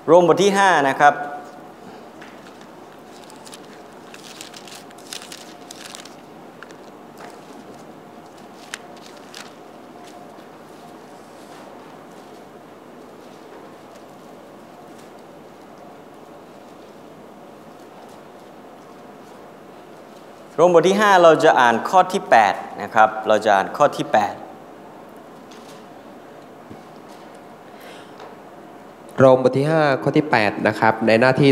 โรมบทที่5นะครับโรมบทที่5เราจะอ่านข้อที่8นะครับเราจะอ่านข้อที่8 โรมบทที่5ข้อที่8นะครับในหน้าที่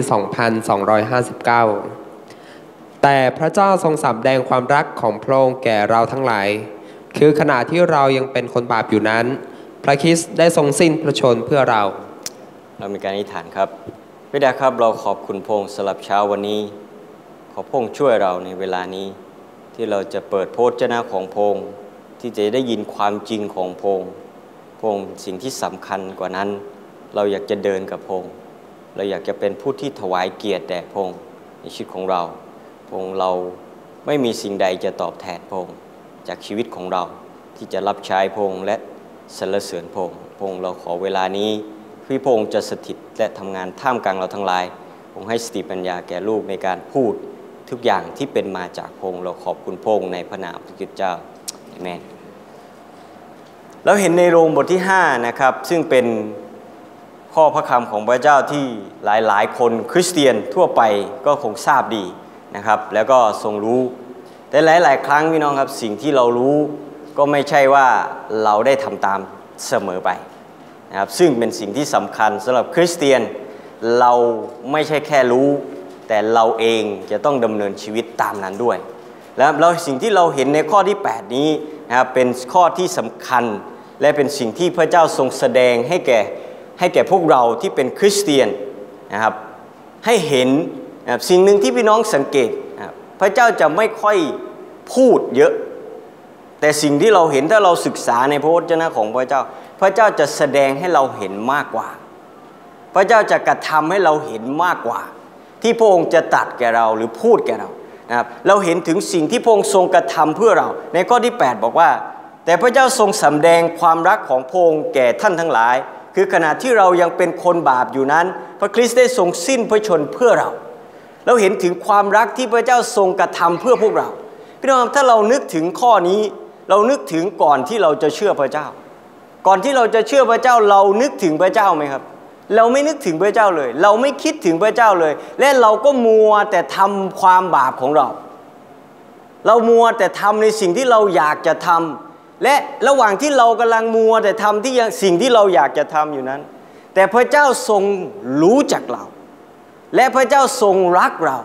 2259 แต่พระเจ้าทรงสำแดงความรักของพระองค์แก่เราทั้งหลายคือขณะที่เรายังเป็นคนบาปอยู่นั้นพระคริสต์ได้ทรงสิ้นพระชนเพื่อเรามีการอธิษฐานครับพระบิดาครับเราขอบคุณพระองค์สำหรับเช้าวันนี้ขอพระองค์ช่วยเราในเวลานี้ที่เราจะเปิดพระวจนะของพระองค์ที่จะได้ยินความจริงของพระองค์สิ่งที่สำคัญกว่านั้นเราอยากจะเดินกับพระองค์เราอยากจะเป็นผู้ที่ถวายเกียรติแด่พระองค์ในชีวิตของเราพระองค์เราไม่มีสิ่งใดจะตอบแทนพระองค์จากชีวิตของเราที่จะรับใช้พระองค์และสรรเสริญพระองค์เราขอเวลานี้ที่พระองค์จะสถิตและทำงานท่ามกลางเราทั้งหลายพระองค์ให้สติปัญญาแก่ลูกในการพูดทุกอย่างที่เป็นมาจากพระองค์เราขอบคุณพระองค์ในพระนามพระคริสต์เจ้าอาเมนเราเห็นในโรมบทที่5นะครับซึ่งเป็นข้อพระคำของพระเจ้าที่หลายๆคนคริสเตียนทั่วไปก็คงทราบดีนะครับแล้วก็ทรงรู้แต่หลายๆครั้งพี่น้องครับสิ่งที่เรารู้ก็ไม่ใช่ว่าเราได้ทำตามเสมอไปนะครับซึ่งเป็นสิ่งที่สำคัญสำหรับคริสเตียนเราไม่ใช่แค่รู้แต่เราเองจะต้องดำเนินชีวิตตามนั้นด้วยแล้วสิ่งที่เราเห็นในข้อที่8นี้นะครับเป็นข้อที่สำคัญและเป็นสิ่งที่พระเจ้าทรงแสดงให้แก่พวกเราที่เป็นคริสเตียนนะครับให้เห็นสิ่งหนึ่งที่พี่น้องสังเกตพระเจ้าจะไม่ค่อยพูดเยอะแต่สิ่งที่เราเห็นถ้าเราศึกษาในพระวจนะของพระเจ้าพระเจ้าจะแสดงให้เราเห็นมากกว่าพระเจ้าจะกระทำให้เราเห็นมากกว่าที่พระองค์จะตรัสแก่เราหรือพูดแก่เรานะครับเราเห็นถึงสิ่งที่พระองค์ทรงกระทำเพื่อเราในข้อที่8บอกว่าแต่พระเจ้าทรงสำแดงความรักของพระองค์แก่ท่านทั้งหลายคือขณะที่เรายังเป็นคนบาปอยู่นั้นพระคริสต์ได้ทรงสิ้นพระชนเพื่อเราเห็นถึงความรักที่พระเจ้าทรงกระทำเพื่อพวกเราพี่น้องถ้าเรานึกถึงข้อนี้เรานึกถึงก่อนที่เราจะเชื่อพระเจ้าก่อนที่เราจะเชื่อพระเจ้าเรานึกถึงพระเจ้าไหมครับเราไม่นึกถึงพระเจ้าเลยเราไม่คิดถึงพระเจ้าเลยและเราก็มัวแต่ทำความบาปของเรามัวแต่ทำในสิ่งที่เราอยากจะทำและระหว่างที่เรากำลังมัวแต่ทำที่สิ่งที่เราอยากจะทำอยู่นั้นแต่พระเจ้าทรงรู้จักเราและพระเจ้าทรงรักเรา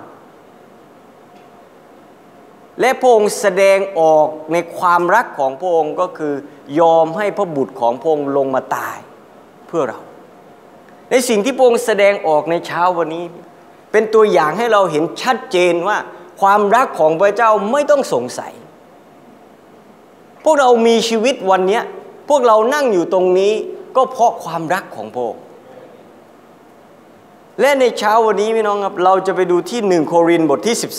และพระองค์แสดงออกในความรักของพระองค์ก็คือยอมให้พระบุตรของพระองค์ลงมาตายเพื่อเราในสิ่งที่พระองค์แสดงออกในเช้าวันนี้เป็นตัวอย่างให้เราเห็นชัดเจนว่าความรักของพระเจ้าไม่ต้องสงสัยพวกเรามีชีวิตวันนี้พวกเรานั่งอยู่ตรงนี้ก็เพราะความรักของพระองค์และในเช้าวันนี้พี่น้องครับเราจะไปดูที่1 โครินธ์บทที่13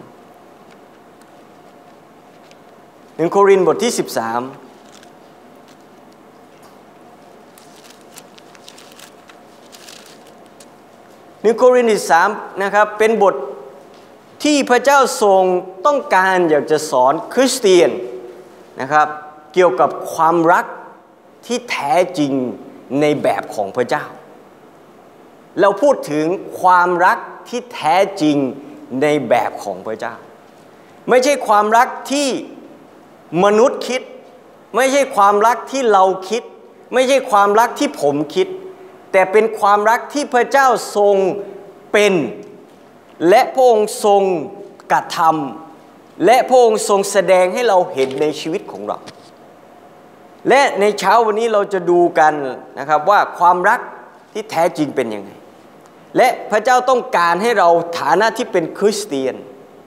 1 โครินธ์บทที่13 1 โครินธ์13นะครับเป็นบทที่พระเจ้าทรงต้องการอยากจะสอนคริสเตียนนะครับเกี่ยวกับความรักที่แท้จริงในแบบของพระเจ้าเราพูดถึงความรักที่แท้จริงในแบบของพระเจ้าไม่ใช่ความรักที่มนุษย์คิดไม่ใช่ความรักที่เราคิดไม่ใช่ความรักที่ผมคิดแต่เป็นความรักที่พระเจ้าทรงเป็นและพระองค์ทรงกระทำและพระองค์ทรงแสดงให้เราเห็นในชีวิตของเราและในเช้าวันนี้เราจะดูกันนะครับว่าความรักที่แท้จริงเป็นยังไงและพระเจ้าต้องการให้เราฐานะที่เป็นคริสเตียน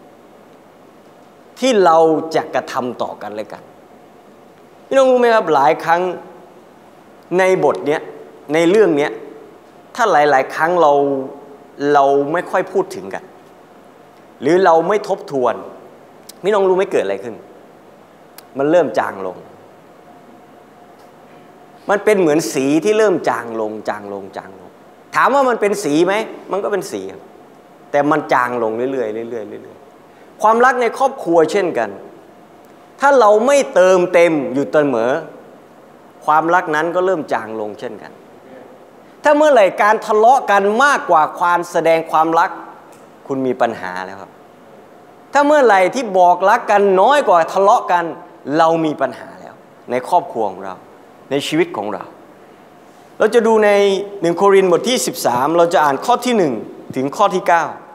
ที่เราจะกระทำต่อกันและกันพี่น้องรู้ไหมครับหลายครั้งในบทเนี้ยในเรื่องเนี้ยถ้าหลายๆครั้งเราไม่ค่อยพูดถึงกันหรือเราไม่ทบทวนพี่น้องรู้ไหมเกิดอะไรขึ้นมันเริ่มจางลงมันเป็นเหมือนสีที่เริ่มจางลงถามว่ามันเป็นสีไหมมันก็เป็นสีครับแต่มันจางลงเรื่อยๆเรื่อยๆเรื่อยๆความรักในครอบครัวเช่นกันถ้าเราไม่เติมเต็มอยู่เสมอความรักนั้นก็เริ่มจางลงเช่นกันถ้าเมื่อไหร่การทะเลาะกันมากกว่าความแสดงความรักคุณมีปัญหาแล้วครับถ้าเมื่อไหร่ที่บอกรักกันน้อยกว่าทะเลาะกันเรามีปัญหาแล้วในครอบครัวของเราในชีวิตของเราเราจะดูใน1โครินธ์บทที่13เราจะอ่านข้อที่1ถึงข้อที่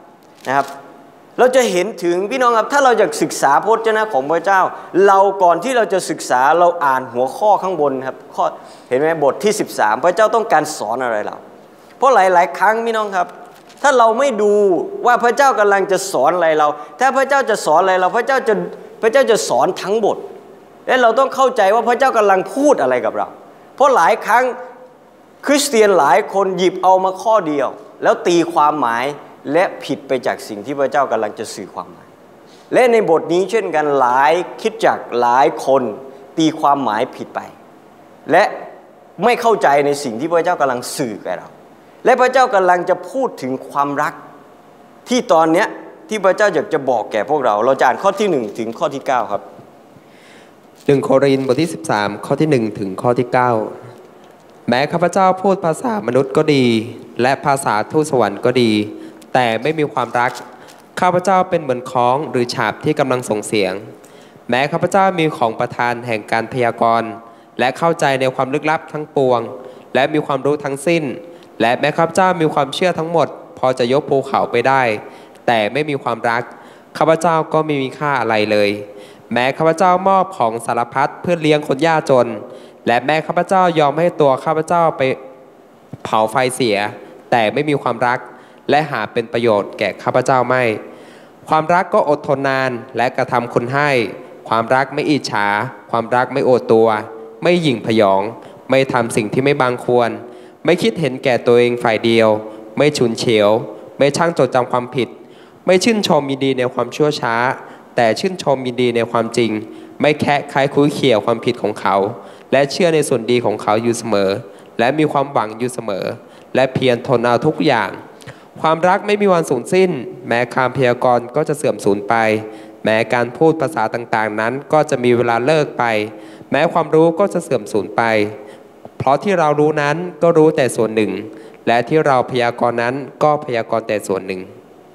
9นะครับเราจะเห็นถึงพี่น้องครับถ้าเราอยากศึกษาพระวจนะของพระเจ้าเราก่อนที่เราจะศึกษาเราอ่านหัวข้อข้างบนครับข้อเห็นไหมบทที่13พระเจ้าต้องการสอนอะไรเราเพราะหลายๆครั้งพี่น้องครับถ้าเราไม่ดูว่าพระเจ้ากำลังจะสอนอะไรเราถ้าพระเจ้าจะสอนอะไรเราพระเจ้าจะสอนทั้งบทและเราต้องเข้าใจว่าพระเจ้ากำลังพูดอะไรกับเราเพราะหลายครั้งคริสเตียนหลายคนหยิบเอามาข้อเดียวแล้วตีความหมายและผิดไปจากสิ่งที่พระเจ้ากำลังจะสื่อความหมายและในบทนี้เช่นกันหลายคริสตจักรหลายคนตีความหมายผิดไปและไม่เข้าใจในสิ่งที่พระเจ้ากำลังสื่อแก่เราและพระเจ้ากำลังจะพูดถึงความรักที่ตอนนี้ที่พระเจ้าอยากจะบอกแก่พวกเราเราจะอ่านข้อที่1ถึงข้อที่9ครับ 1โครินธ์บทที่13ข้อที่1ถึงข้อที่9แม้ข้าพเจ้าพูดภาษามนุษย์ก็ดีและภาษาทูตสวรรค์ก็ดีแต่ไม่มีความรักข้าพเจ้าเป็นเหมือนค้องหรือฉาบที่กำลังส่งเสียงแม้ข้าพเจ้ามีของประทานแห่งการพยากรณ์และเข้าใจในความลึกลับทั้งปวงและมีความรู้ทั้งสิ้นและแม้ข้าพเจ้ามีความเชื่อทั้งหมดพอจะยกภูเขาไปได้แต่ไม่มีความรักข้าพเจ้าก็ไม่มีค่าอะไรเลยแม้ข้าพเจ้ามอบของสารพัดเพื่อเลี้ยงคนยากจนและแม้ข้าพเจ้ายอมให้ตัวข้าพเจ้าไปเผาไฟเสียแต่ไม่มีความรักและหาเป็นประโยชน์แก่ข้าพเจ้าไม่ความรักก็อดทนนานและกระทำคุณให้ความรักไม่อิจฉาความรักไม่โอดตัวไม่หยิ่งพยองไม่ทำสิ่งที่ไม่บังควรไม่คิดเห็นแก่ตัวเองฝ่ายเดียวไม่ฉุนเฉียวไม่ช่างจดจำความผิดไม่ชื่นชมยินดีในความชั่วช้าแต่ชื่นชมยินดีในความจริงไม่แคะคายคุ้ยเขี่ยความผิดของเขาและเชื่อในส่วนดีของเขาอยู่เสมอและมีความหวังอยู่เสมอและเพียรทนเอาทุกอย่างความรักไม่มีวันสูญสิ้นแม้คำพยากรณ์ก็จะเสื่อมสูญไปแม้การพูดภาษาต่างๆนั้นก็จะมีเวลาเลิกไปแม้ความรู้ก็จะเสื่อมสูญไปเพราะที่เรารู้นั้นก็รู้แต่ส่วนหนึ่งและที่เราพยากรณ์นั้นก็พยากรณ์แต่ส่วนหนึ่ง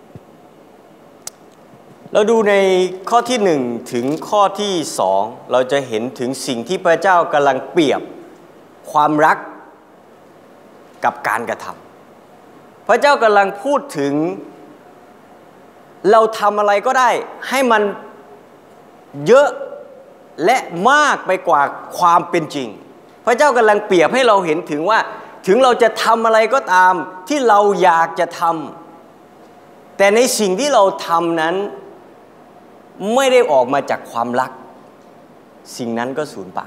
เราดูในข้อที่1ถึงข้อที่2เราจะเห็นถึงสิ่งที่พระเจ้ากำลังเปรียบความรักกับการกระทำพระเจ้ากำลังพูดถึงเราทำอะไรก็ได้ให้มันเยอะและมากไปกว่าความเป็นจริงพระเจ้ากำลังเปรียบให้เราเห็นถึงว่าถึงเราจะทำอะไรก็ตามที่เราอยากจะทำแต่ในสิ่งที่เราทำนั้นไม่ได้ออกมาจากความรักสิ่งนั้นก็สูญเปล่า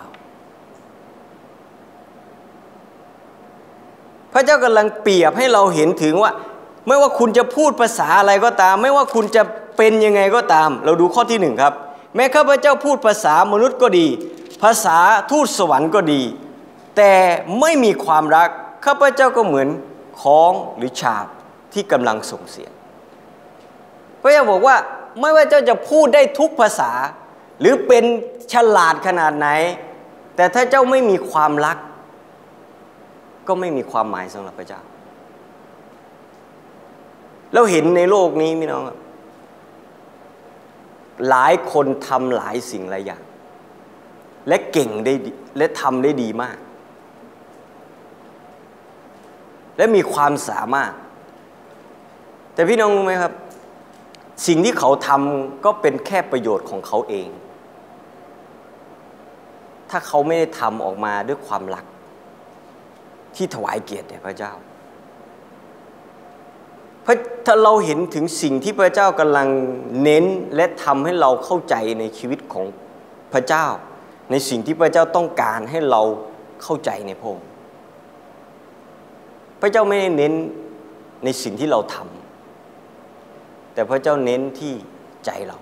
พระเจ้ากำลังเปรียบให้เราเห็นถึงว่าไม่ว่าคุณจะพูดภาษาอะไรก็ตามไม่ว่าคุณจะเป็นยังไงก็ตามเราดูข้อที่1ครับแม้ข้าพเจ้าพูดภาษามนุษย์ก็ดีภาษาทูตสวรรค์ก็ดีแต่ไม่มีความรักข้าพเจ้าก็เหมือนค้องหรือฉาบที่กำลังส่งเสียงพระเจ้าบอกว่าไม่ว่าเจ้าจะพูดได้ทุกภาษาหรือเป็นฉลาดขนาดไหนแต่ถ้าเจ้าไม่มีความรักก็ไม่มีความหมายสำหรับพระเจ้าเราเห็นในโลกนี้พี่น้องครับหลายคนทำหลายสิ่งหลายอย่างและเก่งได้และทำได้ดีมากและมีความสามารถแต่พี่น้องรู้ไหมครับสิ่งที่เขาทำก็เป็นแค่ประโยชน์ของเขาเองถ้าเขาไม่ได้ทำออกมาด้วยความรักที่ถวายเกียรติแด่พระเจ้าถ้าเราเห็นถึงสิ่งที่พระเจ้ากำลังเน้นและทำให้เราเข้าใจในชีวิตของพระเจ้าในสิ่งที่พระเจ้าต้องการให้เราเข้าใจในพระองค์พระเจ้าไม่ได้เน้นในสิ่งที่เราทำแต่พระเจ้าเน้นที่ใจเรา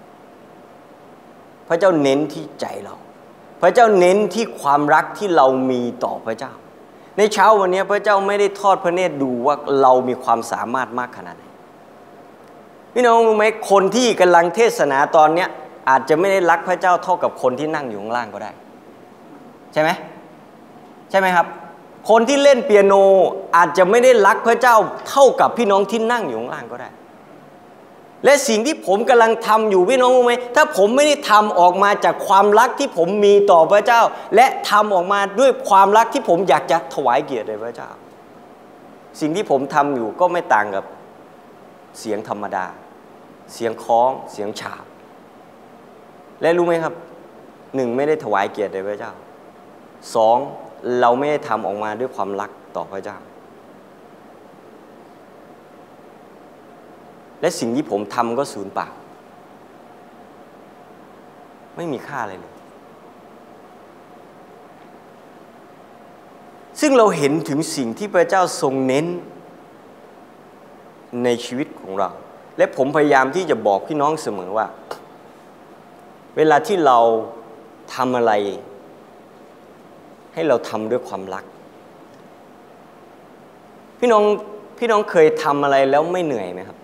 พระเจ้าเน้นที่ใจเราพระเจ้าเน้นที่ความรักที่เรามีต่อพระเจ้าในเช้าวันนี้พระเจ้าไม่ได้ทอดพระเนตรดูว่าเรามีความสามารถมากขนาดไหนพี่น้องรู้ไหมคนที่กำลังเทศนาตอนเนี้ยอาจจะไม่ได้รักพระเจ้าเท่ากับคนที่นั่งอยู่ข้างล่างก็ได้ใช่ไหมใช่ไหมครับคนที่เล่นเปียโนอาจจะไม่ได้รักพระเจ้าเท่ากับพี่น้องที่นั่งอยู่ข้างล่างก็ได้และสิ่งที่ผมกำลังทำอยู่พี่น้องรู้ไหมถ้าผมไม่ได้ทำออกมาจากความรักที่ผมมีต่อพระเจ้าและทำออกมาด้วยความรักที่ผมอยากจะถวายเกียรติแด่พระเจ้าสิ่งที่ผมทำอยู่ก็ไม่ต่างกับเสียงธรรมดาเสียงคล้องเสียงฉาบและรู้ไหมครับหนึ่งไม่ได้ถวายเกียรติแด่พระเจ้าสองเราไม่ได้ทำออกมาด้วยความรักต่อพระเจ้าและสิ่งที่ผมทำก็สูญเปล่าไม่มีค่าอะไรเลยซึ่งเราเห็นถึงสิ่งที่พระเจ้าทรงเน้นในชีวิตของเราและผมพยายามที่จะบอกพี่น้องเสมอว่าเวลาที่เราทำอะไรให้เราทำด้วยความรักพี่น้องเคยทำอะไรแล้วไม่เหนื่อยไหมครับ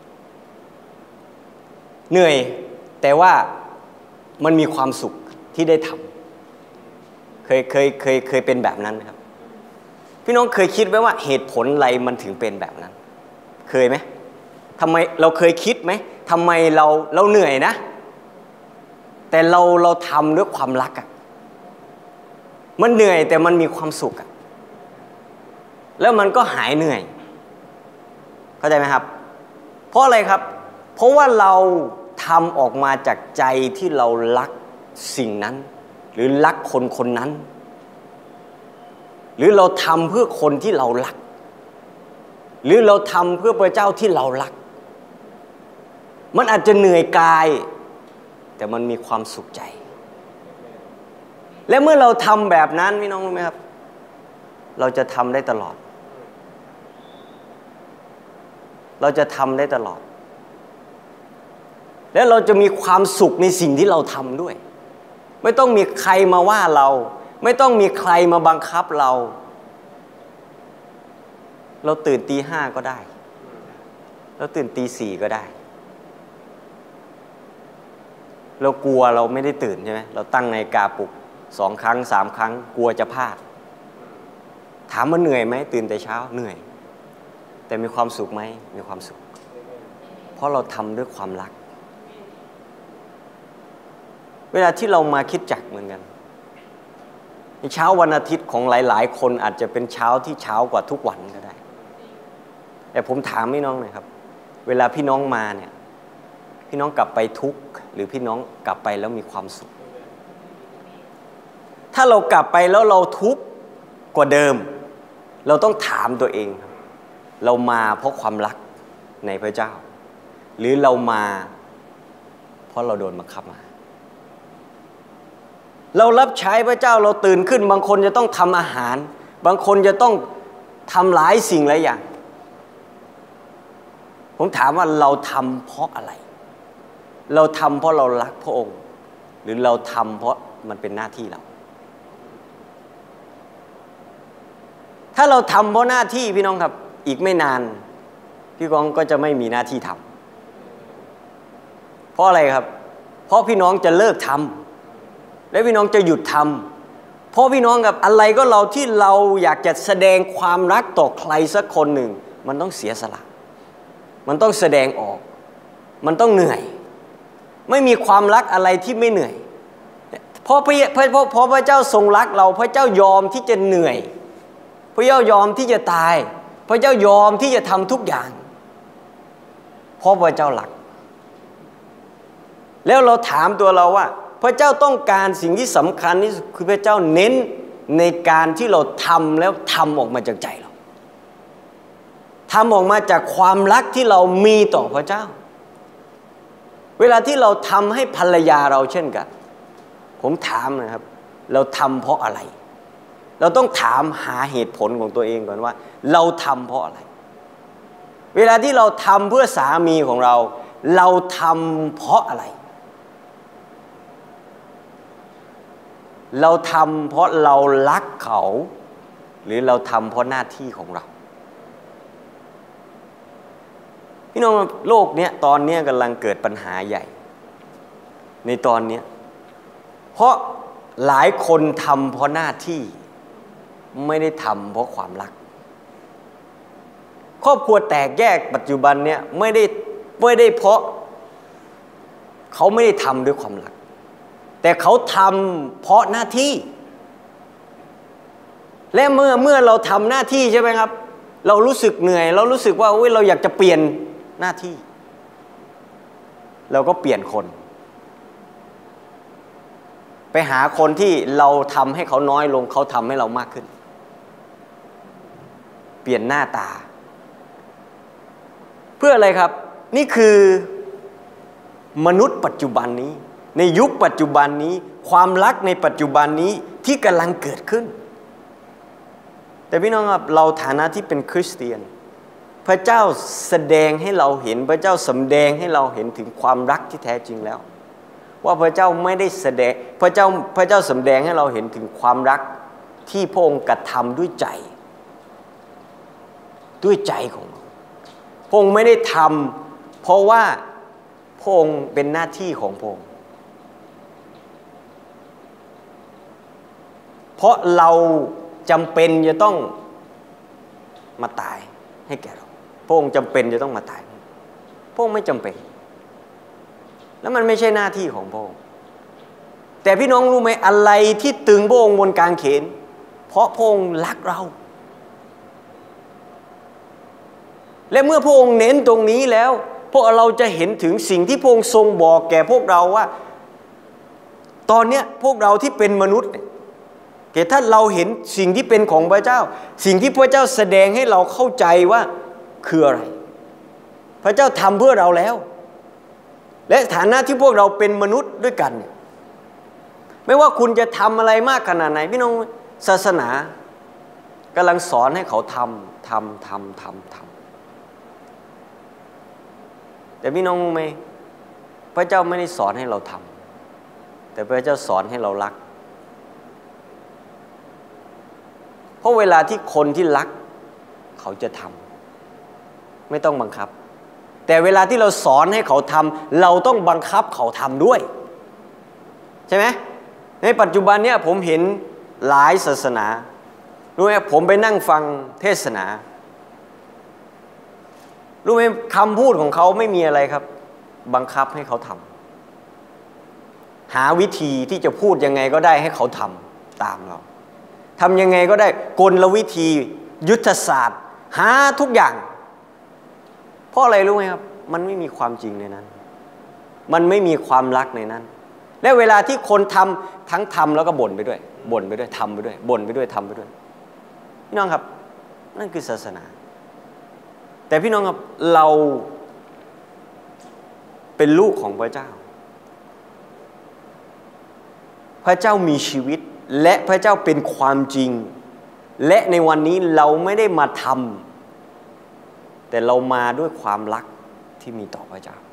เหนื่อยแต่ว่ามันมีความสุขที่ได้ทำเคยเป็นแบบนั้นไหมครับพี่น้องเคยคิดไหมว่าเหตุผลอะไรมันถึงเป็นแบบนั้นเคยไหมทำไมเราเคยคิดไหมทำไมเราเหนื่อยนะแต่เราทำด้วยความรักอะมันเหนื่อยแต่มันมีความสุขอะแล้วมันก็หายเหนื่อยเข้าใจไหมครับเพราะอะไรครับเพราะว่าเราทำออกมาจากใจที่เรารักสิ่งนั้นหรือรักคนคนนั้นหรือเราทำเพื่อคนที่เรารักหรือเราทำเพื่อพระเจ้าที่เรารักมันอาจจะเหนื่อยกายแต่มันมีความสุขใจและเมื่อเราทำแบบนั้นพี่น้องรู้ไหมครับเราจะทำได้ตลอดเราจะทำได้ตลอดและเราจะมีความสุขในสิ่งที่เราทำด้วยไม่ต้องมีใครมาว่าเราไม่ต้องมีใครมาบังคับเราตื่นตี 5ก็ได้เราตื่นตี 4ก็ได้เรากลัวเราไม่ได้ตื่นใช่ไหมเราตั้งนาฬิกาปลุก2 ครั้ง 3 ครั้งกลัวจะพลาดถามว่าเหนื่อยไหมตื่นแต่เช้าเหนื่อยแต่มีความสุขไหมมีความสุขเพราะเราทำด้วยความรักเวลาที่เรามาคิดจักเหมือนกันในเช้าวันอาทิตย์ของหลายๆคนอาจจะเป็นเช้าที่เช้ากว่าทุกวันก็ได้แต่ผมถามพี่น้องหน่อยครับเวลาพี่น้องมาเนี่ยพี่น้องกลับไปทุกข์หรือพี่น้องกลับไปแล้วมีความสุขถ้าเรากลับไปแล้วเราทุกข์กว่าเดิมเราต้องถามตัวเองครับเรามาเพราะความรักในพระเจ้าหรือเรามาเพราะเราโดนบังคับมาเรารับใช้พระเจ้าเราตื่นขึ้นบางคนจะต้องทำอาหารบางคนจะต้องทำหลายสิ่งหลายอย่างผมถามว่าเราทำเพราะอะไรเราทำเพราะเรารักพระองค์หรือเราทำเพราะมันเป็นหน้าที่เราถ้าเราทำเพราะหน้าที่พี่น้องครับอีกไม่นานพี่น้องก็จะไม่มีหน้าที่ทำเพราะอะไรครับเพราะพี่น้องจะเลิกทำและพี่น้องจะหยุดทำเพราะพี่น้องกับอะไรก็เราที่เราอยากจะแสดงความรักต่อใครสักคนหนึ่งมันต้องเสียสละมันต้องแสดงออกมันต้องเหนื่อยไม่มีความรักอะไรที่ไม่เหนื่อยเพราะพระเจ้าทรงรักเราพระเจ้ายอมที่จะเหนื่อยพระเจ้ายอมที่จะตายพระเจ้ายอมที่จะทำทุกอย่างเพราะพระเจ้ารักแล้วเราถามตัวเราว่าพระเจ้าต้องการสิ่งที่สำคัญที่สุดคือพระเจ้าเน้นในการที่เราทำแล้วทำออกมาจากใจเราทำออกมาจากความรักที่เรามีต่อพระเจ้าเวลาที่เราทำให้ภรรยาเราเช่นกันผมถามนะครับเราทำเพราะอะไรเราต้องถามหาเหตุผลของตัวเองก่อนว่าเราทำเพราะอะไรเวลาที่เราทำเพื่อสามีของเราเราทำเพราะอะไรเราทำเพราะเรารักเขาหรือเราทำเพราะหน้าที่ของเราพี่น้องโลกเนี้ยตอนนี้กำลังเกิดปัญหาใหญ่ในตอนนี้เพราะหลายคนทำเพราะหน้าที่ไม่ได้ทำเพราะความรักครอบครัวแตกแยกปัจจุบันเนี่ยไม่ได้เพราะเขาไม่ได้ทำด้วยความรักแต่เขาทำเพราะหน้าที่และเมื่อเราทำหน้าที่ใช่ไหมครับเรารู้สึกเหนื่อยเรารู้สึกว่าเราอยากจะเปลี่ยนหน้าที่เราก็เปลี่ยนคนไปหาคนที่เราทำให้เขาน้อยลงเขาทำให้เรามากขึ้นเปลี่ยนหน้าตาเพื่ออะไรครับนี่คือมนุษย์ปัจจุบันนี้ในยุคปัจจุบันนี้ความรักในปัจจุบันนี้ที่กำลังเกิดขึ้นแต่พี่น้องครับเราฐานะที่เป็นคริสเตียนพระเจ้าแสดงให้เราเห็นพระเจ้าสำแดงให้เราเห็นถึงความรักที่แท้จริงแล้วว่าพระเจ้าไม่ได้แสดงพระเจ้าสำแดงให้เราเห็นถึงความรักที่พระองค์กระทำด้วยใจของเราพระองค์ไม่ได้ทำเพราะว่าพระองค์เป็นหน้าที่ของพระองค์เพราะเราจำเป็นจะต้องมาตายให้แก่เราพระองค์จำเป็นจะต้องมาตายพระองค์ไม่จำเป็นแล้วมันไม่ใช่หน้าที่ของพระองค์แต่พี่น้องรู้ไหมอะไรที่ตึงพระองค์บนกางเขนเพราะพระองค์รักเราและเมื่อพระองค์เน้นตรงนี้แล้วพวกเราจะเห็นถึงสิ่งที่พระองค์ทรงบอกแก่พวกเราว่าตอนนี้พวกเราที่เป็นมนุษย์ถ้าเราเห็นสิ่งที่เป็นของพระเจ้าสิ่งที่พระเจ้าแสดงให้เราเข้าใจว่าคืออะไรพระเจ้าทำเพื่อเราแล้วและฐานะที่พวกเราเป็นมนุษย์ด้วยกันไม่ว่าคุณจะทำอะไรมากขนาดไหนพี่น้องศาสนากำลังสอนให้เขาทำแต่พี่น้องรู้ไหมพระเจ้าไม่ได้สอนให้เราทำแต่พระเจ้าสอนให้เรารักเพราะเวลาที่คนที่รักเขาจะทำไม่ต้องบังคับแต่เวลาที่เราสอนให้เขาทำเราต้องบังคับเขาทำด้วยใช่ไหมในปัจจุบันเนี่ยผมเห็นหลายศาสนารู้ไหมผมไปนั่งฟังเทศนารู้ไหมคำพูดของเขาไม่มีอะไรครับบังคับให้เขาทำหาวิธีที่จะพูดยังไงก็ได้ให้เขาทำตามเราทำยังไงก็ได้กลวิธียุทธศาสตร์หาทุกอย่างเพราะอะไรรู้ไหมครับมันไม่มีความจริงในนั้นมันไม่มีความรักในนั้นและเวลาที่คนทำทั้งทำแล้วก็บ่นไปด้วยทำไปด้วยบ่นไปด้วยทำไปด้วยพี่น้องครับนั่นคือศาสนาแต่พี่น้องครับเราเป็นลูกของพระเจ้าพระเจ้ามีชีวิตและพระเจ้าเป็นความจริงและในวันนี้เราไม่ได้มาทำแต่เรามาด้วยความรักที่มีต่อพระเจ้า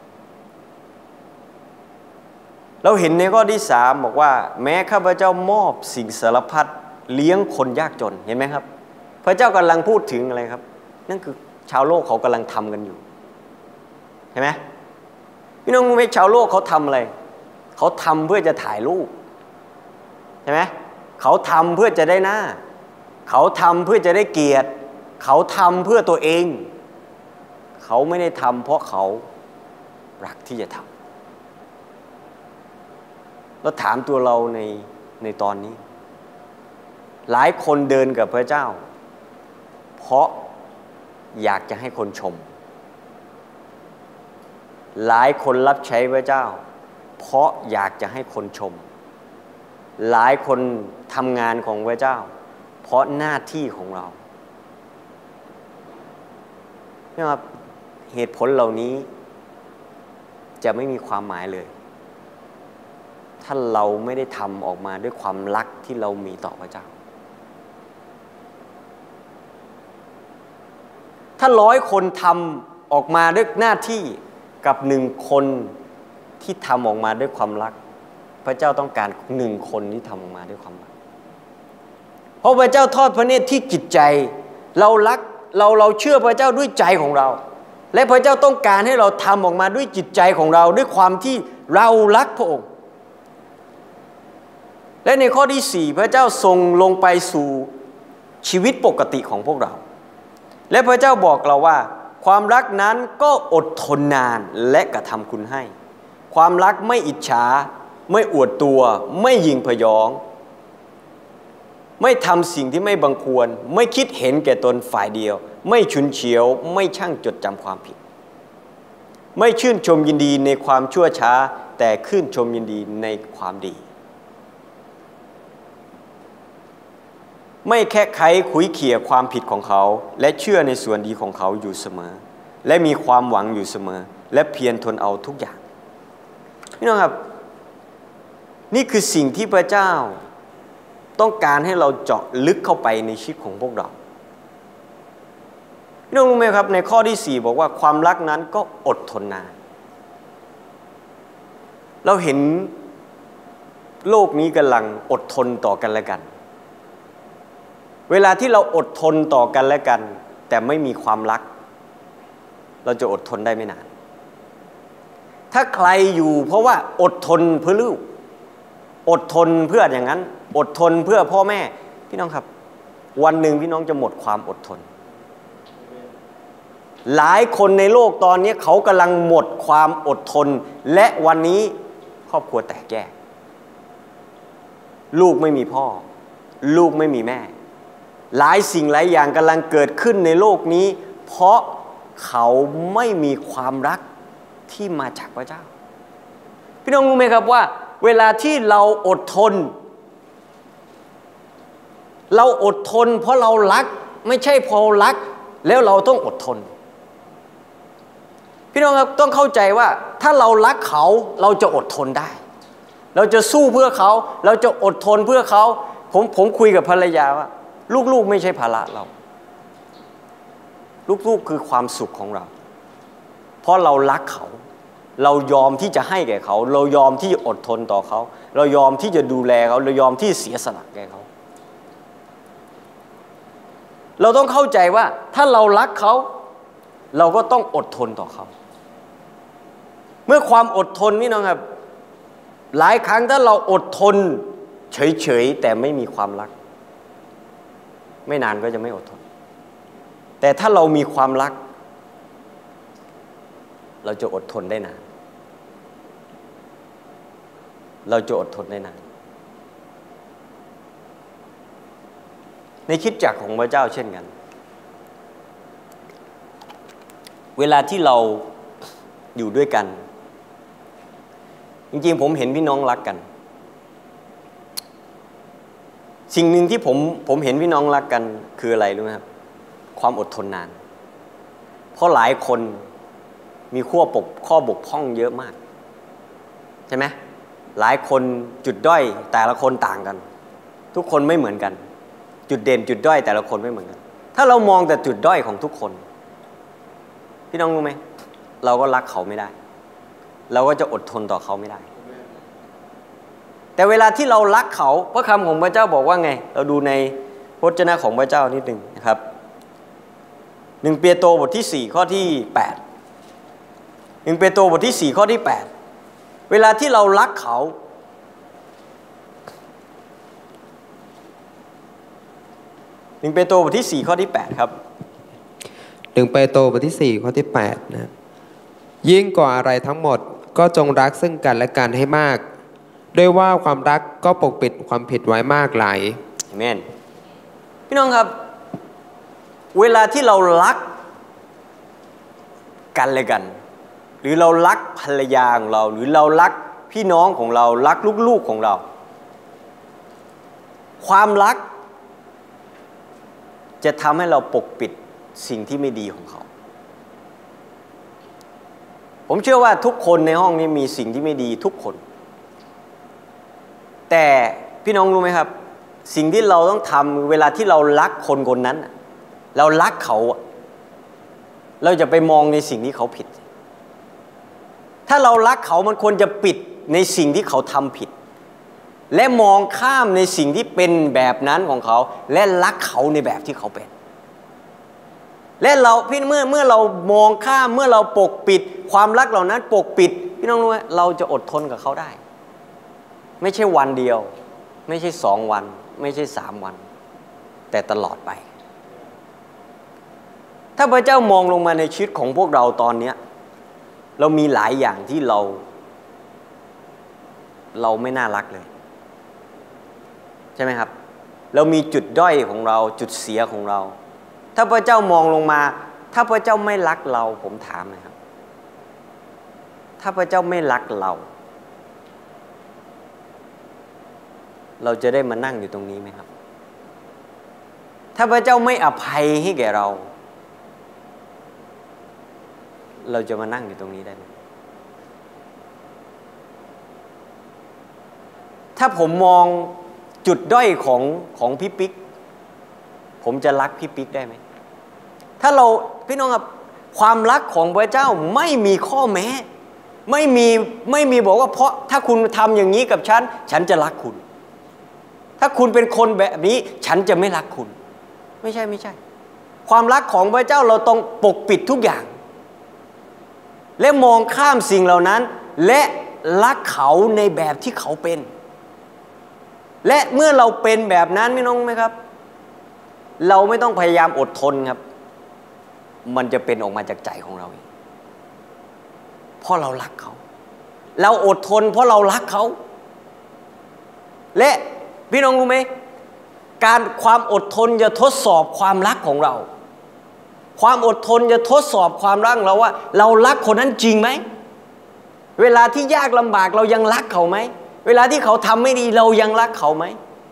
เราเห็นในข้อที่3บอกว่าแม้ข้าพเจ้ามอบสิ่งสารพัดเลี้ยงคนยากจนเห็นไหมครับพระเจ้ากำลังพูดถึงอะไรครับนั่นคือชาวโลกเขากำลังทำกันอยู่เห็นไหมพี่น้องรู้ไหมชาวโลกเขาทำอะไรเขาทำเพื่อจะถ่ายรูปใช่ไหมเขาทำเพื่อจะได้หน้าเขาทำเพื่อจะได้เกียรติเขาทำเพื่อตัวเองเขาไม่ได้ทำเพราะเขารักที่จะทำเราถามตัวเราในตอนนี้หลายคนเดินกับพระเจ้าเพราะอยากจะให้คนชมหลายคนรับใช้พระเจ้าเพราะอยากจะให้คนชมหลายคนทำงานของพระเจ้าเพราะหน้าที่ของเรานะครับเหตุผลเหล่านี้จะไม่มีความหมายเลยถ้าเราไม่ได้ทำออกมาด้วยความรักที่เรามีต่อพระเจ้าถ้า100 คนทำออกมาด้วยหน้าที่กับ1 คนที่ทำออกมาด้วยความรักพระเจ้าต้องการ1 คนที่ทำออกมาด้วยความรักเพราะพระเจ้าทอดพระเนตรที่จิตใจเรารักเราเชื่อพระเจ้าด้วยใจของเราและพระเจ้าต้องการให้เราทำออกมาด้วยจิตใจของเราด้วยความที่เรารักพระองค์และในข้อที่4พระเจ้าทรงลงไปสู่ชีวิตปกติของพวกเราและพระเจ้าบอกเราว่าความรักนั้นก็อดทนนานและกระทำคุณให้ความรักไม่อิจฉาไม่อวดตัวไม่หยิ่งพยองไม่ทำสิ่งที่ไม่บังควรไม่คิดเห็นแก่ตนฝ่ายเดียวไม่ฉุนเฉียวไม่ช่างจดจำความผิดไม่ชื่นชมยินดีในความชั่วช้าแต่ชื่นชมยินดีในความดีไม่แค่ไขขุยเขี่ยความผิดของเขาและเชื่อในส่วนดีของเขาอยู่เสมอและมีความหวังอยู่เสมอและเพียรทนเอาทุกอย่างพี่น้องครับนี่คือสิ่งที่พระเจ้าต้องการให้เราเจาะลึกเข้าไปในชีวิตของพวกเราพี่น้องรู้ไหมครับในข้อที่4บอกว่าความรักนั้นก็อดทนนานเราเห็นโลกนี้กำลังอดทนต่อกันและกันเวลาที่เราอดทนต่อกันและกันแต่ไม่มีความรักเราจะอดทนได้ไม่นานถ้าใครอยู่เพราะว่าอดทนเพื่อลูกอดทนเพื่ออย่างนั้นอดทนเพื่อพ่อแม่พี่น้องครับวันหนึ่งพี่น้องจะหมดความอดทนหลายคนในโลกตอนนี้เขากำลังหมดความอดทนและวันนี้ครอบครัวแตกแยกลูกไม่มีพ่อลูกไม่มีแม่หลายสิ่งหลายอย่างกำลังเกิดขึ้นในโลกนี้เพราะเขาไม่มีความรักที่มาจากพระเจ้าพี่น้องรู้ไหมครับว่าเวลาที่เราอดทนเพราะเรารักไม่ใช่เพราะรักแล้วเราต้องอดทนพี่น้องครับต้องเข้าใจว่าถ้าเรารักเขาเราจะอดทนได้เราจะสู้เพื่อเขาเราจะอดทนเพื่อเขาผมคุยกับภรรยาว่าลูกๆไม่ใช่ภาระเราลูกๆคือความสุขของเราเพราะเรารักเขาเรายอมที่จะให้แก่เขาเรายอมที่จะอดทนต่อเขาเรายอมที่จะดูแลเขาเรายอมที่เสียสละแก่เขาเราต้องเข้าใจว่าถ้าเรารักเขาเราก็ต้องอดทนต่อเขาเมื่อความอดทนนี่น้องครับหลายครั้งถ้าเราอดทนเฉยๆแต่ไม่มีความรักไม่นานก็จะไม่อดทนแต่ถ้าเรามีความรักเราจะอดทนได้นานเราจะอดทนได้นานในคริสตจักรของพระเจ้าเช่นกันเวลาที่เราอยู่ด้วยกันจริงๆผมเห็นพี่น้องรักกันสิ่งหนึ่งที่ผมเห็นพี่น้องรักกันคืออะไรรู้ไหมครับความอดทนนานเพราะหลายคนมีข้อบกพร่องเยอะมากใช่ไหมหลายคนจุดด้อยแต่ละคนต่างกันทุกคนไม่เหมือนกันจุดเด่นจุดด้อยแต่ละคนไม่เหมือนกันถ้าเรามองแต่จุดด้อยของทุกคนพี่น้องรู้ไหมเราก็รักเขาไม่ได้เราก็จะอดทนต่อเขาไม่ได้แต่เวลาที่เรารักเขาพระคำของพระเจ้าบอกว่าไงเราดูในพระวจนะของพระเจ้านิดหนึ่งนะครับ1 เปโตรบทที่4ข้อที่8 1 เปโตรบทที่4ข้อที่8เวลาที่เรารักเขา1 เปโตรบทที่4ข้อที่8ครับ 1 เปโตรบทที่4ข้อที่8นะยิ่งกว่าอะไรทั้งหมดก็จงรักซึ่งกันและกันให้มากด้วยว่าความรักก็ปกปิดความผิดไว้มากหลายอาเมนพี่น้องครับเวลาที่เรารักกันและกันหรือเรารักภรรยาของเราหรือเรารักพี่น้องของเรารักลูกๆของเราความรักจะทำให้เราปกปิดสิ่งที่ไม่ดีของเขาผมเชื่อว่าทุกคนในห้องนี้มีสิ่งที่ไม่ดีทุกคนแต่พี่น้องรู้ไหมครับสิ่งที่เราต้องทำเวลาที่เรารักคนคนนั้นเรารักเขาเราจะไปมองในสิ่งที่เขาผิดถ้าเรารักเขามันควรจะปิดในสิ่งที่เขาทำผิดและมองข้ามในสิ่งที่เป็นแบบนั้นของเขาและรักเขาในแบบที่เขาเป็นและเราพี่เมื่อเรามองข้ามเมื่อเราปกปิดความรักเหล่านั้นปกปิดพี่น้องรู้ไหมเราจะอดทนกับเขาได้ไม่ใช่วันเดียวไม่ใช่2 วันไม่ใช่3 วันแต่ตลอดไปถ้าพระเจ้ามองลงมาในชีวิตของพวกเราตอนนี้เรามีหลายอย่างที่เราไม่น่ารักเลยใช่ไหมครับเรามีจุดด้อยของเราจุดเสียของเราถ้าพระเจ้ามองลงมาถ้าพระเจ้าไม่รักเราผมถามนะครับถ้าพระเจ้าไม่รักเราจะได้มานั่งอยู่ตรงนี้ไหมครับถ้าพระเจ้าไม่อภัยให้แก่เราจะมานั่งอยู่ตรงนี้ได้ไหมถ้าผมมองจุดด้อยของพี่ปิ๊กผมจะรักพี่ปิ๊กได้ไหมถ้าเราพี่น้องครับความรักของพระเจ้าไม่มีข้อแม้ไม่มีบอกว่าเพราะถ้าคุณทำอย่างนี้กับฉันจะรักคุณถ้าคุณเป็นคนแบบนี้ฉันจะไม่รักคุณไม่ใช่ความรักของพระเจ้าเราต้องปกปิดทุกอย่างและมองข้ามสิ่งเหล่านั้นและรักเขาในแบบที่เขาเป็นและเมื่อเราเป็นแบบนั้นพี่น้องไหมครับเราไม่ต้องพยายามอดทนครับมันจะเป็นออกมาจากใจของเราเองเพราะเรารักเขาเราอดทนเพราะเรารักเขาและพี่น้องรู้ไหมความอดทนจะทดสอบความรักของเราความอดทนจะทดสอบความรักเราว่าเรารักคนนั้นจริงไหมเวลาที่ยากลำบากเรายังรักเขาไหมเวลาที่เขาทำไม่ดีเรายังรักเขาไหม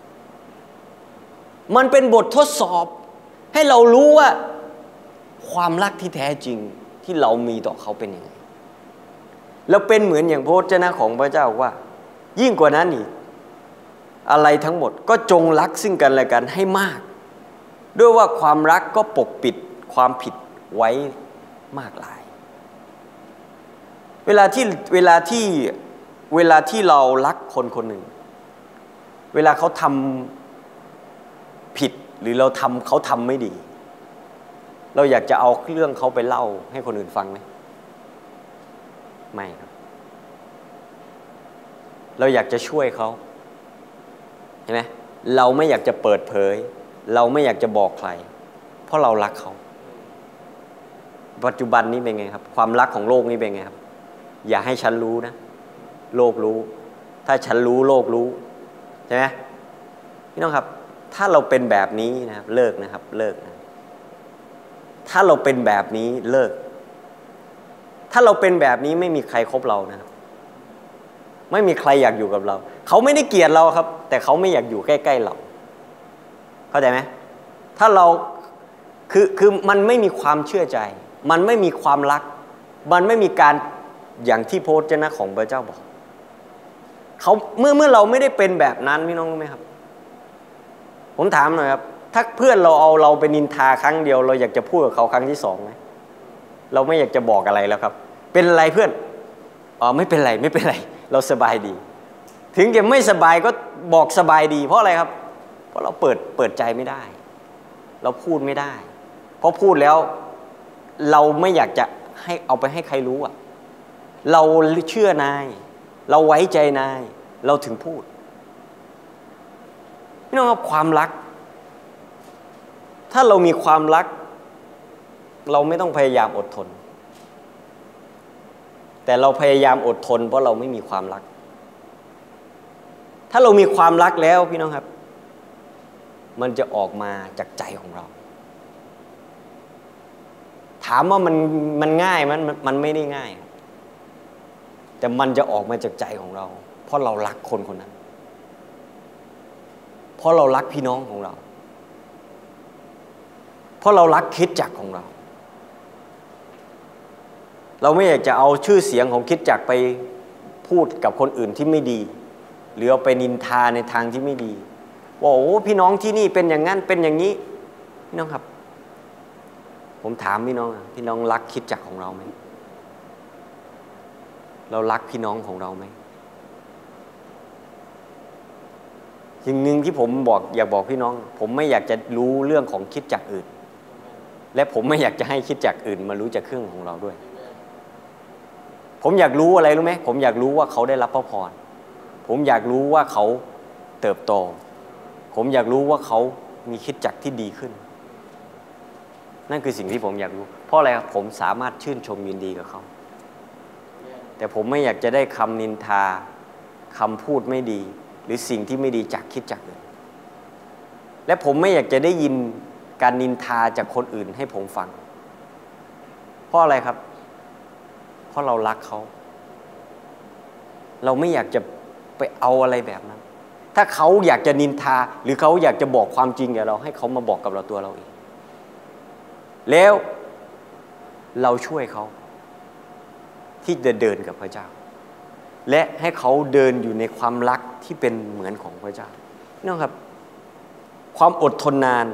มันเป็นบททดสอบให้เรารู้ว่าความรักที่แท้จริงที่เรามีต่อเขาเป็นยังไงแล้วเป็นเหมือนอย่างพระวจนะของพระเจ้าว่ายิ่งกว่านั้นอีกอะไรทั้งหมดก็จงรักซึ่งกันและกันให้มากด้วยว่าความรักก็ปกปิดความผิดไว้มากหลายเวลาที่เรารักคนหนึ่งเวลาเขาทำผิดหรือเขาทำไม่ดีเราอยากจะเอาเรื่องเขาไปเล่าให้คนอื่นฟังไหมไม่ครับเราอยากจะช่วยเขาเห็นไหมเราไม่อยากจะเปิดเผยเราไม่อยากจะบอกใครเพราะเรารักเขาปัจจุบันนี้เป็นไงครับความรักของโลกนี้เป็นไงครับอย่าให้ฉันรู้นะโลกรู้ถ้าฉันรู้โลกรู้ใช่ไหมพี่น้องครับถ้าเราเป็นแบบนี้นะครับเลิกนะครับเลิกนะถ้าเราเป็นแบบนี้เลิกถ้าเราเป็นแบบนี้ไม่มีใครคบเรานะครับไม่มีใครอยากอยู่กับเราเขาไม่ได้เกลียดเราครับแต่เขาไม่อยากอยู่ใกล้ๆเราเข้าใจไหมถ้าเราคือมันไม่มีความเชื่อใจมันไม่มีความรักมันไม่มีการอย่างที่พระวจนะของพระเจ้าบอกเขาเมื่อเราไม่ได้เป็นแบบนั้นพี่น้องรู้ไหมครับผมถามหน่อยครับถ้าเพื่อนเราเอาเราไปนินทาครั้งเดียวเราอยากจะพูดกับเขาครั้งที่2ไหมเราไม่อยากจะบอกอะไรแล้วครับเป็นอะไรเพื่อนไม่เป็นไรเราสบายดีถึงจะไม่สบายก็บอกสบายดีเพราะอะไรครับเพราะเราเปิดใจไม่ได้เราพูดไม่ได้เพราะพูดแล้วเราไม่อยากจะให้เอาไปให้ใครรู้อ่ะเราเชื่อนายเราไว้ใจนายเราถึงพูดพี่น้องครับความรักถ้าเรามีความรักเราไม่ต้องพยายามอดทนแต่เราพยายามอดทนเพราะเราไม่มีความรักถ้าเรามีความรักแล้วพี่น้องครับมันจะออกมาจากใจของเราถามว่ามันง่ายมันไม่ได้ง่ายแต่มันจะออกมาจากใจของเราเพราะเรารักคนคนนั้นเพราะเรารักพี่น้องของเราเพราะเรารักคริสตจักรของเราเราไม่อยากจะเอาชื่อเสียงของคริสตจักรไปพูดกับคนอื่นที่ไม่ดีหรือเอาไปนินทาในทางที่ไม่ดีว่าโอ้พี่น้องที่นี่เป็นอย่างนั้นเป็นอย่างนี้พี่น้องครับผมถามพี่น้องรักคริสตจักรของเราไหมเรารักพี่น้องของเราไหมสิ่งหนึ่งที่ผมอยากบอกพี่น้องผมไม่อยากจะรู้เรื่องของคริสตจักรอื่นและผมไม่อยากจะให้คริสตจักรอื่นมารู้จักเครื่องของเราด้วยผมอยากรู้อะไรรู้ไหมผมอยากรู้ว่าเขาได้รับพระพรผมอยากรู้ว่าเขาเติบโตผมอยากรู้ว่าเขามีคริสตจักรที่ดีขึ้นนั่นคือสิ่งที่ผมอยากรู้เพราะอะไรครับผมสามารถชื่นชมยินดีกับเขาแต่ผมไม่อยากจะได้คำนินทาคำพูดไม่ดีหรือสิ่งที่ไม่ดีจากคริสตจักรอื่นและผมไม่อยากจะได้ยินการนินทาจากคนอื่นให้ผมฟังเพราะอะไรครับเพราะเรารักเขาเราไม่อยากจะไปเอาอะไรแบบนั้นถ้าเขาอยากจะนินทาหรือเขาอยากจะบอกความจริงกับเราให้เขามาบอกกับเราตัวเราเองแล้วเราช่วยเขาที่จะเดินกับพระเจ้าและให้เขาเดินอยู่ในความรักที่เป็นเหมือนของพระเจ้านี่นะครับความอดทนนาน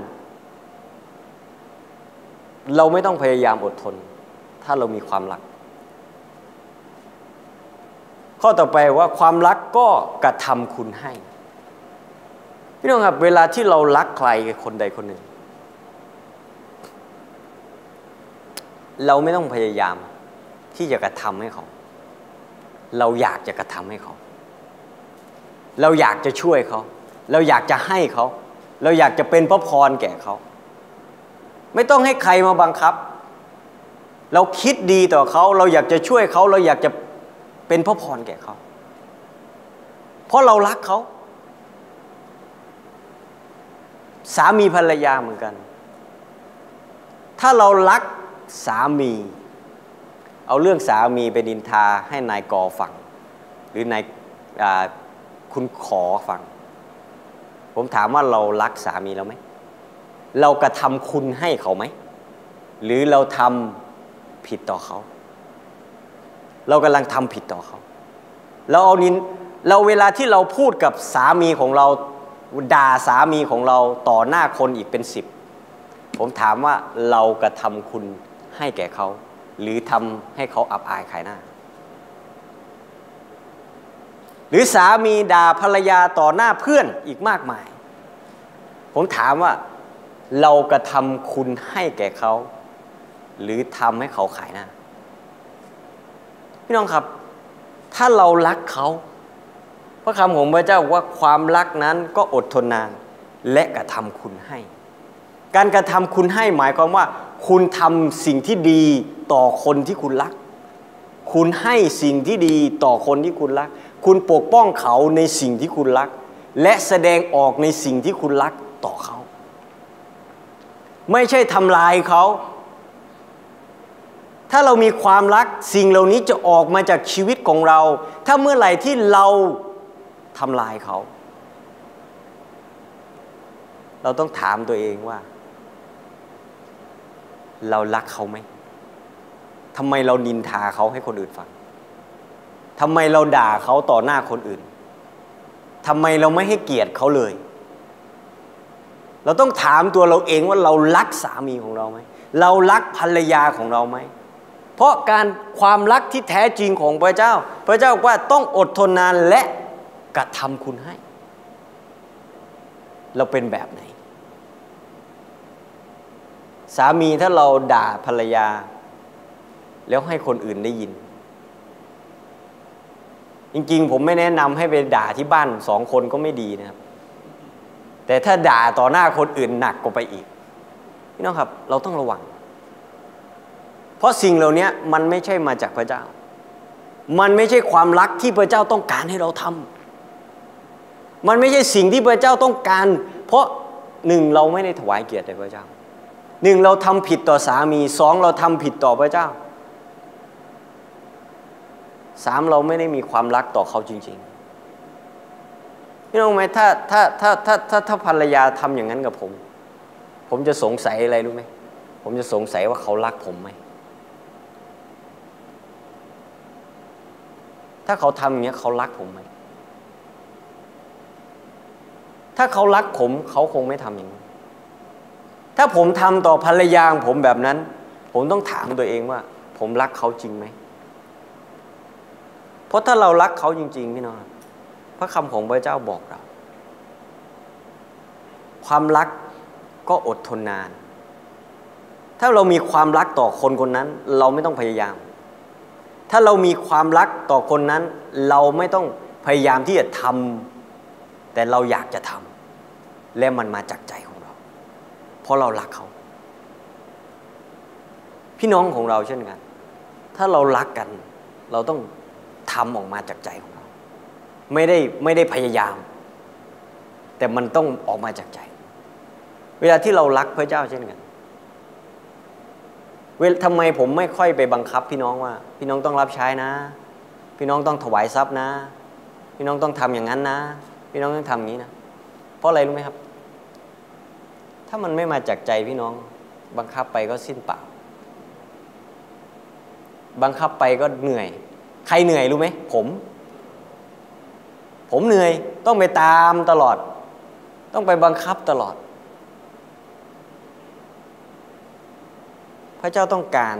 เราไม่ต้องพยายามอดทนถ้าเรามีความรักข้อต่อไปว่าความรักก็กระทำคุณให้พี่น้องครับเวลาที่เรารักใครคนใดคนหนึ่งเราไม่ต้องพยายามที่จะกระทำให้เขาเราอยากจะกระทำให้เขาเราอยากจะช่วยเขาเราอยากจะให้เขาเราอยากจะเป็นพระพรแก่เขาไม่ต้องให้ใครมาบังคับเราคิดดีต่อเขาเราอยากจะช่วยเขาเราอยากจะเป็นพระพรแก่เขาเพราะเรารักเขาสามีภรรยาเหมือนกันถ้าเรารักสามีเอาเรื่องสามีไปนินทาให้นายกอฟังหรือนายคุณขอฟังผมถามว่าเรารักสามีเราไหมเรากระทำคุณให้เขาไหมหรือเราทำผิดต่อเขาเรากำลังทำผิดต่อเขาเราเวลาที่เราพูดกับสามีของเราด่าสามีของเราต่อหน้าคนอีกเป็น10ผมถามว่าเรากระทำคุณให้แก่เขาหรือทำให้เขาอับอายขายหน้าหรือสามีด่าภรรยาต่อหน้าเพื่อนอีกมากมายผมถามว่าเรากระทำคุณให้แก่เขาหรือทำให้เขาขายหน้าพี่น้องครับถ้าเรารักเขาพระคำของพระเจ้าว่าความรักนั้นก็อดทนนานและกระทำคุณให้การกระทำคุณให้หมายความว่าคุณทำสิ่งที่ดีต่อคนที่คุณรักคุณให้สิ่งที่ดีต่อคนที่คุณรักคุณปกป้องเขาในสิ่งที่คุณรักและแสดงออกในสิ่งที่คุณรักต่อเขาไม่ใช่ทำลายเขาถ้าเรามีความรักสิ่งเหล่านี้จะออกมาจากชีวิตของเราถ้าเมื่อไหร่ที่เราทำลายเขาเราต้องถามตัวเองว่าเรารักเขาไหมทำไมเรานินทาเขาให้คนอื่นฟังทำไมเราด่าเขาต่อหน้าคนอื่นทำไมเราไม่ให้เกียรติเขาเลยเราต้องถามตัวเราเองว่าเรารักสามีของเราไหมเรารักภรรยาของเราไหมเพราะความรักที่แท้จริงของพระเจ้าว่าต้องอดทนนานและกระทำคุณให้เราเป็นแบบไหนสามีถ้าเราด่าภรรยาแล้วให้คนอื่นได้ยินจริงๆผมไม่แนะนำให้ไปด่าที่บ้าน2 คนก็ไม่ดีนะครับแต่ถ้าด่าต่อหน้าคนอื่นหนักกว่าไปอีกพี่น้องครับเราต้องระวังเพราะสิ่งเหล่านี้มันไม่ใช่มาจากพระเจ้ามันไม่ใช่ความรักที่พระเจ้าต้องการให้เราทำมันไม่ใช่สิ่งที่พระเจ้าต้องการเพราะ1เราไม่ได้ถวายเกียรติแด่พระเจ้า1เราทำผิดต่อสามี2เราทำผิดต่อพระเจ้า3เราไม่ได้มีความรักต่อเขาจริงๆพี่น้องไหมถ้าภรรยาทำอย่างนั้นกับผมจะสงสัยอะไรรู้ไหมผมจะสงสัยว่าเขารักผมไหมถ้าเขาทำอย่างนี้เขารักผมไหมถ้าเขารักผมเขาคงไม่ทำอย่างนี้ถ้าผมทำต่อภรรยาของผมแบบนั้นผมต้องถามตัวเองว่าผมรักเขาจริงไหมเพราะถ้าเรารักเขาจริงๆพี่น้องพระคำของพระเจ้าบอกเราความรักก็อดทนนานถ้าเรามีความรักต่อคนคนนั้นเราไม่ต้องพยายามถ้าเรามีความรักต่อคนนั้นเราไม่ต้องพยายามที่จะทำแต่เราอยากจะทำและมันมาจากใจของเราเพราะเรารักเขาพี่น้องของเราเช่นกันถ้าเรารักกันเราต้องทำออกมาจากใจของเราไม่ได้พยายามแต่มันต้องออกมาจากใจเวลาที่เรารักพระเจ้าเช่นกันทำไมผมไม่ค่อยไปบังคับพี่น้องว่าพี่น้องต้องรับใช้นะพี่น้องต้องถวายทรัพย์นะพี่น้องต้องทำอย่างนั้นนะพี่น้องต้องทำอย่างนี้นะเพราะอะไรรู้ไหมครับถ้ามันไม่มาจากใจพี่น้องบังคับไปก็สิ้นเปล่าบังคับไปก็เหนื่อยใครเหนื่อยรู้ไหมผมเหนื่อยต้องไปตามตลอดต้องไปบังคับตลอดพระเจ้าต้องการ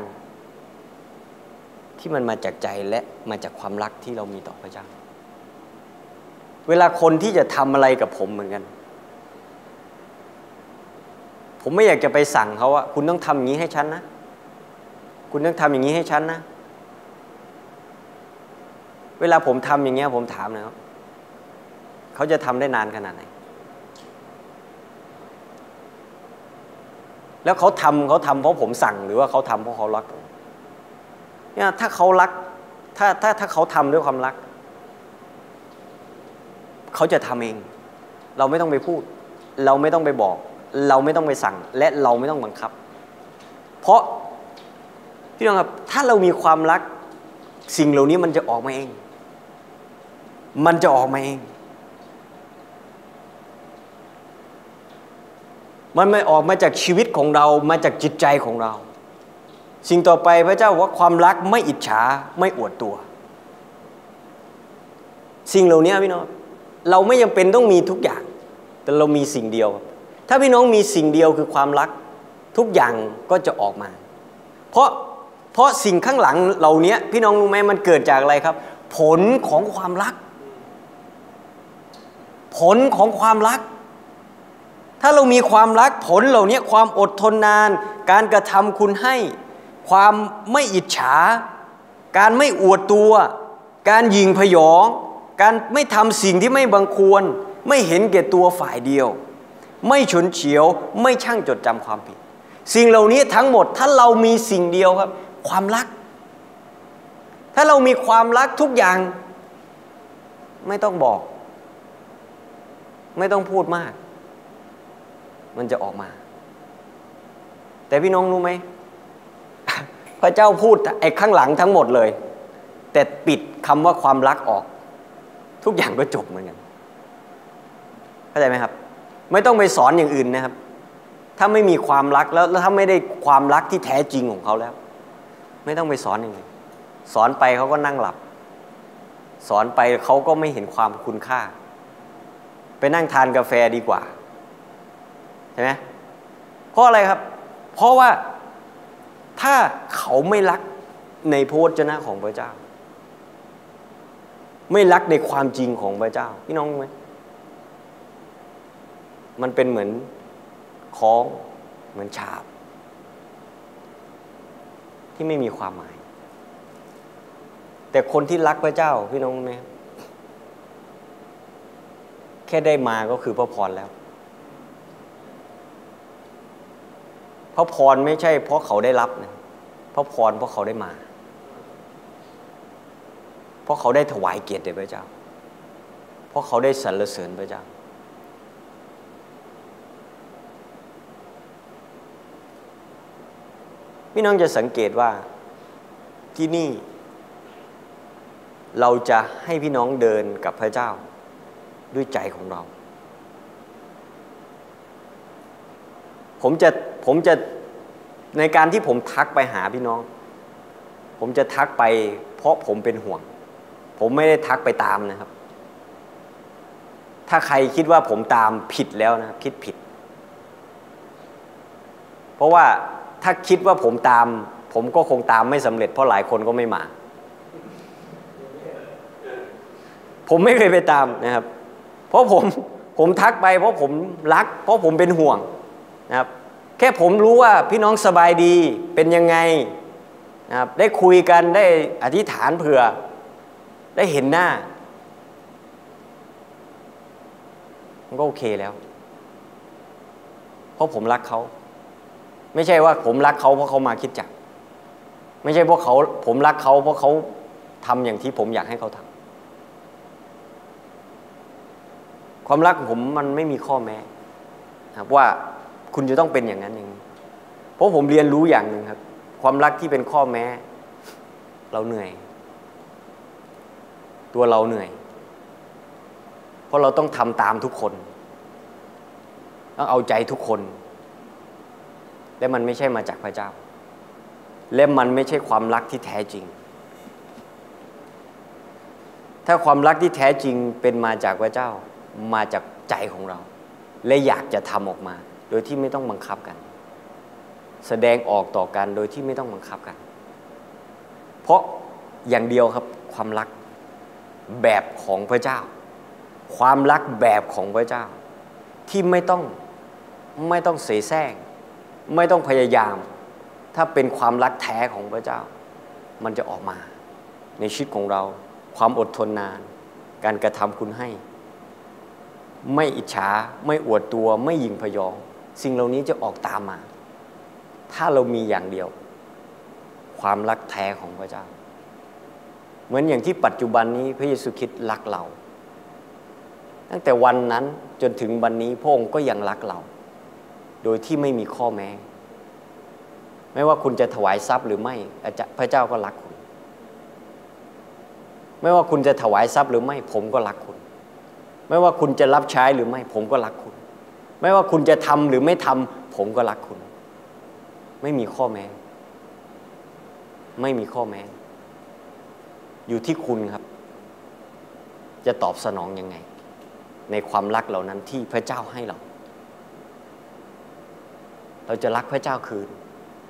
ที่มันมาจากใจและมาจากความรักที่เรามีต่อพระเจ้าเวลาคนที่จะทำอะไรกับผมเหมือนกันผมไม่อยากจะไปสั่งเขาว่าคุณต้องทำอย่างนี้ให้ฉันนะคุณต้องทำอย่างนี้ให้ฉันนะเวลาผมทำอย่างเงี้ยผมถามนะครับเขาจะทำได้นานขนาดไหนแล้วเขาทำเพราะผมสั่งหรือว่าเขาทำเพราะเขารักผมเนี่ยถ้าเขารักถ้าเขาทำด้วยความรักเขาจะทำเองเราไม่ต้องไปพูดเราไม่ต้องไปบอกเราไม่ต้องไปสั่งและเราไม่ต้องบังคับเพราะพี่น้องครับถ้าเรามีความรักสิ่งเหล่านี้มันจะออกมาเองมันจะออกมาเองมันไม่ออกมาจากชีวิตของเรามาจากจิตใจของเราสิ่งต่อไปพระเจ้าบอกว่าความรักไม่อิจฉาไม่อวดตัวสิ่งเหล่านี้พี่น้องเราไม่จำเป็นต้องมีทุกอย่างแต่เรามีสิ่งเดียวถ้าพี่น้องมีสิ่งเดียวคือความรักทุกอย่างก็จะออกมาเพราะสิ่งข้างหลังเหล่านี้พี่น้องรู้ไหมมันเกิดจากอะไรครับผลของความรักผลของความรักถ้าเรามีความรักผลเหล่านี้ความอดทนนานการกระทำคุณให้ความไม่อิจฉาการไม่อวดตัวการหยิ่งพยองการไม่ทำสิ่งที่ไม่บังควรไม่เห็นแก่ตัวฝ่ายเดียวไม่ฉุนเฉียวไม่ช่างจดจำความผิดสิ่งเหล่านี้ทั้งหมดถ้าเรามีสิ่งเดียวครับความรักถ้าเรามีความรักทุกอย่างไม่ต้องบอกไม่ต้องพูดมากมันจะออกมาแต่พี่น้องรู้ไหม พระเจ้าพูดไอ้ข้างหลังทั้งหมดเลยแต่ปิดคำว่าความรักออกทุกอย่างก็จบเหมือนกันเข้าใจไหมครับไม่ต้องไปสอนอย่างอื่นนะครับถ้าไม่มีความรักแล้วถ้าไม่ได้ความรักที่แท้จริงของเขาแล้วไม่ต้องไปสอนอย่างอื่นสอนไปเขาก็นั่งหลับสอนไปเขาก็ไม่เห็นความคุณค่าไปนั่งทานกาแฟดีกว่าใช่ไหมเพราะอะไรครับเพราะว่าถ้าเขาไม่รักในพระวจนะของพระเจ้าไม่รักในความจริงของพระเจ้าพี่น้องรู้ไหมมันเป็นเหมือนค้องเหมือนฉาบที่ไม่มีความหมายแต่คนที่รักพระเจ้าพี่น้องรู้ไหมแค่ได้มาก็คือพระพรแล้วพระพรไม่ใช่เพราะเขาได้รับนะพระพรเพราะเขาได้มาเพราะเขาได้ถวายเกียรติแด่พระเจ้าเพราะเขาได้สรรเสริญพระเจ้าพี่น้องจะสังเกตว่าที่นี่เราจะให้พี่น้องเดินกับพระเจ้าด้วยใจของเราผมจะในการที่ผมทักไปหาพี่น้องผมจะทักไปเพราะผมเป็นห่วงผมไม่ได้ทักไปตามนะครับถ้าใครคิดว่าผมตามผิดแล้วนะคิดผิดเพราะว่าถ้าคิดว่าผมตามผมก็คงตามไม่สำเร็จเพราะหลายคนก็ไม่มาผมไม่เคยไปตามนะครับเพราะผมทักไปเพราะผมรักเพราะผมเป็นห่วงนะครับแค่ผมรู้ว่าพี่น้องสบายดีเป็นยังไงนะครับได้คุยกันได้อธิษฐานเผื่อได้เห็นหน้ามันก็โอเคแล้วเพราะผมรักเขาไม่ใช่ว่าผมรักเขาเพราะเขามาคริสตจักรไม่ใช่เพราะผมรักเขาเพราะเขาทำอย่างที่ผมอยากให้เขาทำความรักของผมมันไม่มีข้อแม้ครับว่าคุณจะต้องเป็นอย่างนั้นอย่างนี้เพราะผมเรียนรู้อย่างหนึ่งครับความรักที่เป็นข้อแม้เราเหนื่อยตัวเราเหนื่อยเพราะเราต้องทำตามทุกคนต้องเอาใจทุกคนและมันไม่ใช่มาจากพระเจ้าและมันไม่ใช่ความรักที่แท้จริงถ้าความรักที่แท้จริงเป็นมาจากพระเจ้ามาจากใจของเราและอยากจะทำออกมาโดยที่ไม่ต้องบังคับกันแสดงออกต่อกันโดยที่ไม่ต้องบังคับกันเพราะอย่างเดียวครับความรักแบบของพระเจ้าความรักแบบของพระเจ้าที่ไม่ต้องเสแสร้งไม่ต้องพยายามถ้าเป็นความรักแท้ของพระเจ้ามันจะออกมาในชีวิตของเราความอดทนนานการกระทำคุณให้ไม่อิจฉาไม่อวดตัวไม่หยิ่งพยองสิ่งเหล่านี้จะออกตามมาถ้าเรามีอย่างเดียวความรักแท้ของพระเจ้าเหมือนอย่างที่ปัจจุบันนี้พระเยซูคริสต์รักเราตั้งแต่วันนั้นจนถึงวันนี้พระองค์ก็ยังรักเราโดยที่ไม่มีข้อแม้ไม่ว่าคุณจะถวายทรัพย์หรือไม่พระเจ้าก็รักคุณไม่ว่าคุณจะถวายทรัพย์หรือไม่ผมก็รักคุณไม่ว่าคุณจะรับใช้หรือไม่ผมก็รักคุณไม่ว่าคุณจะทำหรือไม่ทำผมก็รักคุณไม่มีข้อแม้ไม่มีข้อแม้อยู่ที่คุณครับจะตอบสนองยังไงในความรักเหล่านั้นที่พระเจ้าให้เราจะรักพระเจ้าคืน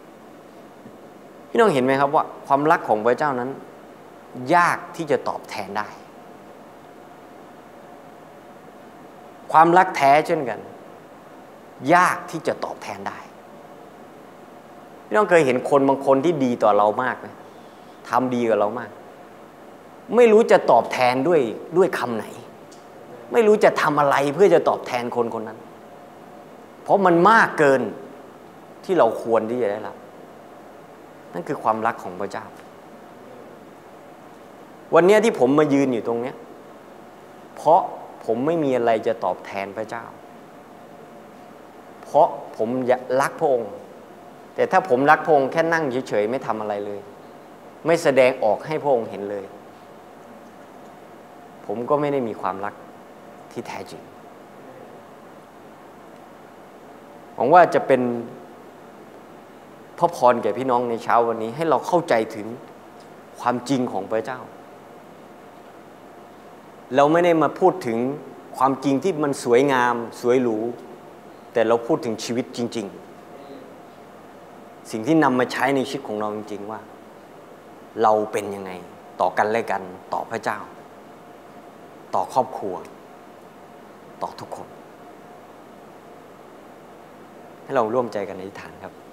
พี่น้องเห็นไหมครับว่าความรักของพระเจ้านั้นยากที่จะตอบแทนได้ความรักแท้เช่นกันยากที่จะตอบแทนได้พี่น้องเคยเห็นคนบางคนที่ดีต่อเรามากไหมทำดีกับเรามากไม่รู้จะตอบแทนด้วยคำไหนไม่รู้จะทำอะไรเพื่อจะตอบแทนคนคนนั้นเพราะมันมากเกินที่เราควรที่จะได้รับนั่นคือความรักของพระเจ้าวันนี้ที่ผมมายืนอยู่ตรงนี้เพราะผมไม่มีอะไรจะตอบแทนพระเจ้าเพราะผมรักพระองค์แต่ถ้าผมรักพระองค์แค่นั่งเฉยๆไม่ทำอะไรเลยไม่แสดงออกให้พระองค์เห็นเลยผมก็ไม่ได้มีความรักที่แท้จริงหวังว่าจะเป็นพระพรแก่พี่น้องในเช้าวันนี้ให้เราเข้าใจถึงความจริงของพระเจ้าเราไม่ได้มาพูดถึงความจริงที่มันสวยงามสวยหรูแต่เราพูดถึงชีวิตจริงๆสิ่งที่นำมาใช้ในชีวิตของเราจริงๆว่าเราเป็นยังไงต่อกันและกันต่อพระเจ้าต่อครอบครัวต่อทุกคนให้เราร่วมใจกันอธิษฐานครับ